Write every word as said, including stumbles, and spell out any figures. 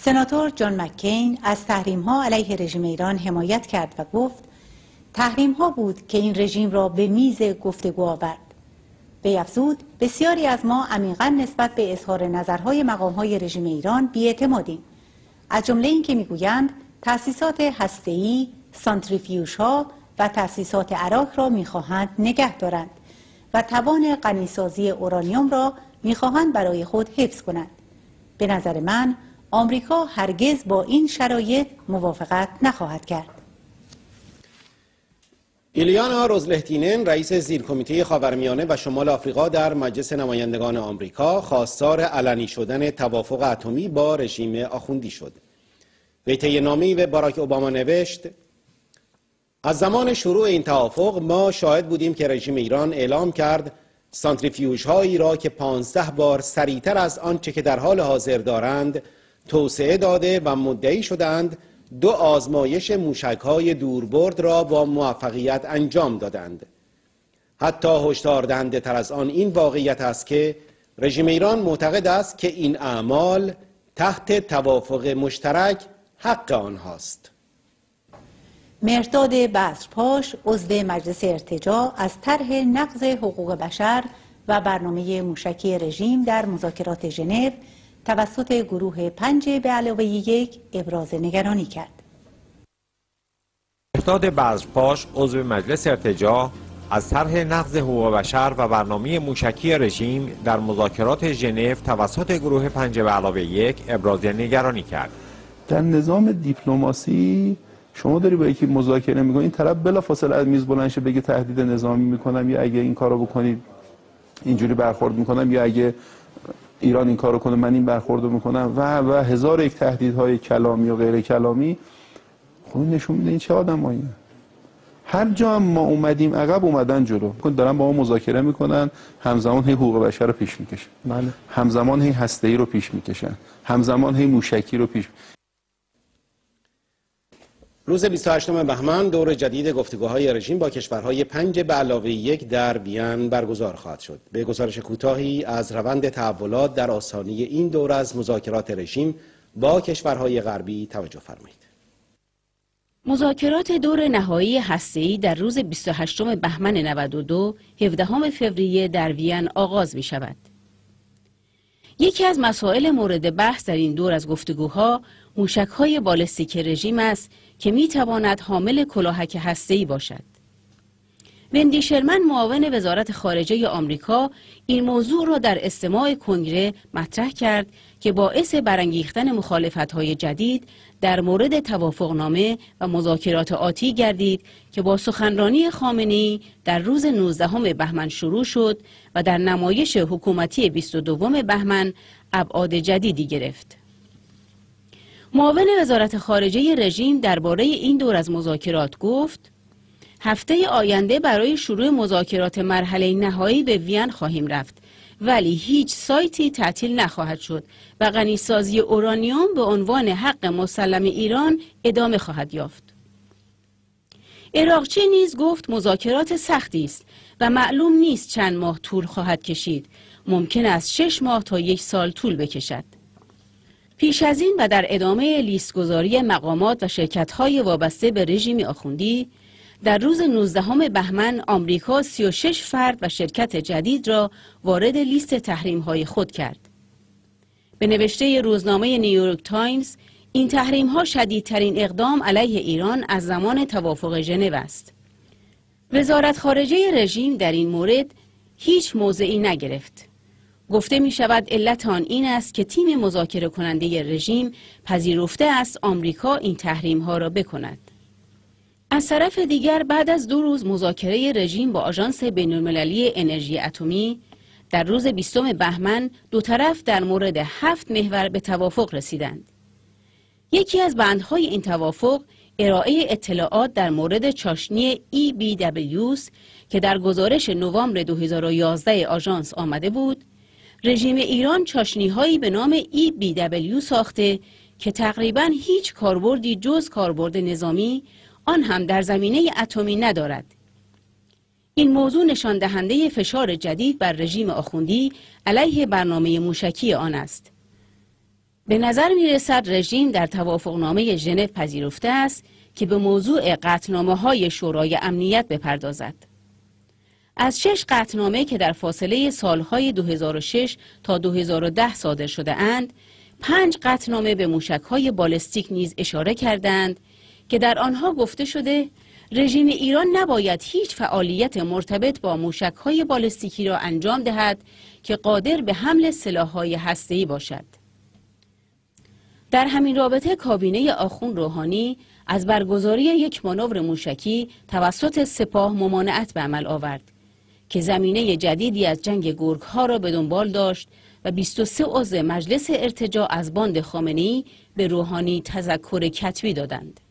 سناتور جان مککین از تحریم‌ها علیه رژیم ایران حمایت کرد و گفت تحریم‌ها بود که این رژیم را به میز گفتگو آورد. وی افزود بسیاری از ما عمیقاً نسبت به اظهار نظرهای مقام‌های رژیم ایران بی‌اعتمادیم، از جمله این که می‌گویند تأسیسات هسته‌ای، سانتریفیوژها و تأسیسات عراق را می‌خواهند نگه دارند و توان غنیسازی اورانیوم را می‌خواهند برای خود حفظ کنند. به نظر من آمریکا هرگز با این شرایط موافقت نخواهد کرد. ایلیانا روزلهتینن رئیس زیرکمیته خاورمیانه و شمال آفریقا در مجلس نمایندگان آمریکا خواستار علنی شدن توافق اتمی با رژیم آخوندی شد. وی طی نامه‌ای به باراک اوباما نوشت: از زمان شروع این توافق ما شاهد بودیم که رژیم ایران اعلام کرد سانتریفیوژهایی را که پانزده بار سریعتر از آنچه که در حال حاضر دارند توسعه داده و مدعی شدند دو آزمایش موشک‌های دوربرد را با موفقیت انجام دادند. حتی هشدار دهنده تر از آن این واقعیت است که رژیم ایران معتقد است که این اعمال تحت توافق مشترک حق آنهاست. مهرداد بزرپاش عضو مجلس ارتجاع از طرح نقض حقوق بشر و برنامه موشکی رژیم در مذاکرات ژنو توسط گروه پنج به علاوه یک ابراز نگرانی کرد. مهرداد بزرپاش عضو مجلس ارتجاع از طرح نقض حقوق بشر و برنامه موشکی رژیم در مذاکرات ژنو توسط گروه پنج به علاوه یک ابراز نگرانی کرد. در نظام دیپلماسی شما داری با یکی مذاکره میکنی، این طرف بلافاصله از میز بلند شه بگه تهدید نظامی میکنم، یا اگه این کارو بکنید اینجوری برخورد میکنم، یا اگه ایران این کارو کنه من این برخوردو میکنم و و هزار یک تهدیدهای کلامی و غیر کلامی. خب نشون میده این چه آدماییه. هر جا هم ما اومدیم عقب اومدن جلو. دارن با ما مذاکره میکنن، همزمان هی حقوق بشر رو پیش میکشن. بله. همزمان هی هسته‌ای رو پیش میکشن. همزمان هی موشکی رو پیش. روز بیست و هشتم بهمن دور جدید گفتگوهای رژیم با کشورهای پنج به علاوه یک در وین برگزار خواهد شد. به گزارش کوتاهی از روند تحولات در آستانه این دور از مذاکرات رژیم با کشورهای غربی توجه فرمایید. مذاکرات دور نهایی هسته‌ای در روز بیست و هشتم بهمن نود و دو، هفدهم فوریه در وین آغاز می شود. یکی از مسائل مورد بحث در این دور از گفتگوها موشک‌های بالستیک رژیم است که می تواند حامل کلاهک هسته‌ای باشد. وندی شرمن معاون وزارت خارجه آمریکا این موضوع را در استماع کنگره مطرح کرد که باعث برانگیختن مخالفت‌های جدید در مورد توافقنامه و مذاکرات آتی گردید که با سخنرانی خامنه‌ای در روز نوزدهم بهمن شروع شد و در نمایش حکومتی بیست و دوم بهمن ابعاد جدیدی گرفت. معاون وزارت خارجه رژیم درباره این دور از مذاکرات گفت: هفته آینده برای شروع مذاکرات مرحله نهایی به وین خواهیم رفت، ولی هیچ سایتی تعطیل نخواهد شد و غنیسازی اورانیوم به عنوان حق مسلم ایران ادامه خواهد یافت. عراقچی نیز گفت مذاکرات سختی است و معلوم نیست چند ماه طول خواهد کشید. ممکن است شش ماه تا یک سال طول بکشد. پیش از این و در ادامه لیستگذاری مقامات و شرکت‌های وابسته به رژیم آخوندی، در روز نوزدهم بهمن آمریکا سی و شش فرد و شرکت جدید را وارد لیست تحریم‌های خود کرد. به نوشته روزنامه نیویورک تایمز، این تحریم‌ها شدیدترین اقدام علیه ایران از زمان توافق ژنو است. وزارت خارجه رژیم در این مورد هیچ موضعی نگرفت. گفته می شود علت آن این است که تیم مذاکره کننده رژیم پذیرفته است آمریکا این تحریم ها را بکند. از طرف دیگر بعد از دو روز مذاکره رژیم با آژانس بین‌المللی انرژی اتمی، در روز بیستم بهمن دو طرف در مورد هفت محور به توافق رسیدند. یکی از بندهای این توافق ارائه اطلاعات در مورد چاشنی ای بی دبلیو است که در گزارش نوامبر دو هزار و یازده آژانس آمده بود. رژیم ایران چاشنی‌هایی به نام ای بی دبلیو ساخته که تقریباً هیچ کاربردی جز کاربرد نظامی، آن هم در زمینه اتمی ندارد. این موضوع نشان دهنده فشار جدید بر رژیم آخوندی علیه برنامه موشکی آن است. به نظر می رسد رژیم در توافقنامه ژنو پذیرفته است که به موضوع قطعنامه های شورای امنیت بپردازد. از شش قطعنامه که در فاصله سالهای دو هزار و شش تا دو هزار و ده صادر شده اند، پنج قطعنامه به موشک‌های بالستیک نیز اشاره کردند که در آنها گفته شده رژیم ایران نباید هیچ فعالیت مرتبط با موشک‌های بالستیکی را انجام دهد که قادر به حمل سلاح‌های هسته‌ای باشد. در همین رابطه کابینه آخوند روحانی از برگزاری یک مانور موشکی توسط سپاه ممانعت به عمل آورد که زمینه جدیدی از جنگ گرگ‌ها را به دنبال داشت و بیست و سه عضو مجلس ارتجاع از باند خامنه‌ای به روحانی تذکر کتبی دادند.